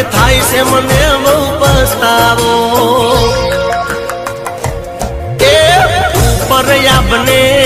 હવે થાય છે મને બહુ પસ્તાવો એ ઉપર બને